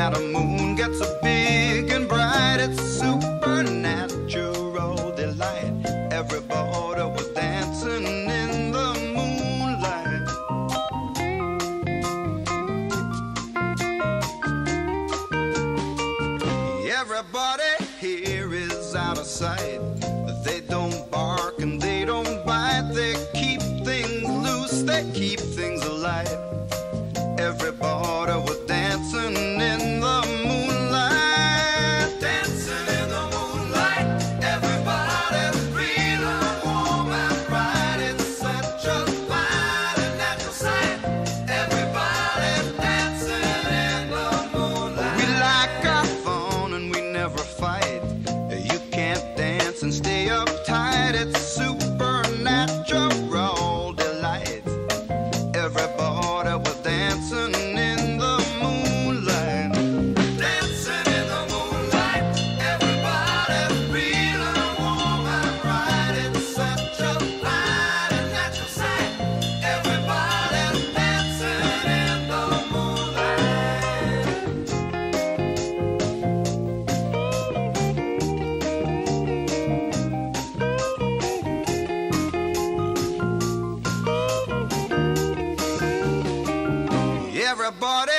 that a moon gets so big and bright, it's supernatural delight. Everybody was dancing in the moonlight. Everybody here is out of sight. They don't bark and they don't bite. They keep things loose, they keep things alive. Everybody was dancing in the moonlight. Dancing in the moonlight. Everybody's feeling warm and bright. It's such a fine and natural sight. Everybody's dancing in the moonlight. We like our fun and we never fight. You can't dance and stay uptight. It's supernatural delight. Everybody was dancing in the moonlight. Dancing in the moonlight. Everybody's feeling warm and bright. It's such a fine and natural sight. Everybody's dancing in the moonlight. Everybody